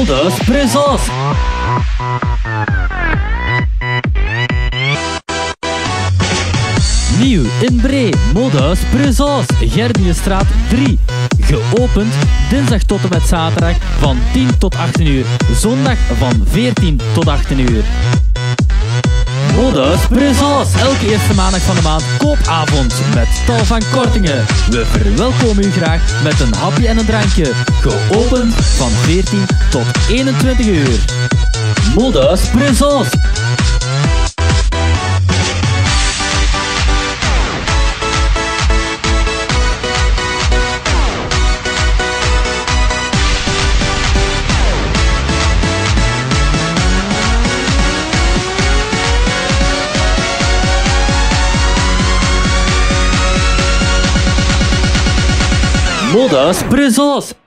Modus Prezos. Nieuw in Bree, Modus Prezos, Gerdienstraat 3. Geopend dinsdag tot en met zaterdag van 10 tot 18 uur. Zondag van 14 tot 18 uur. Modus Prezos, elke eerste maandag van de maand koopavond met tal van kortingen. We verwelkomen u graag met een hapje en een drankje. Geopend van 14 tot 21 uur. Modus Prezos. Modus Prezos.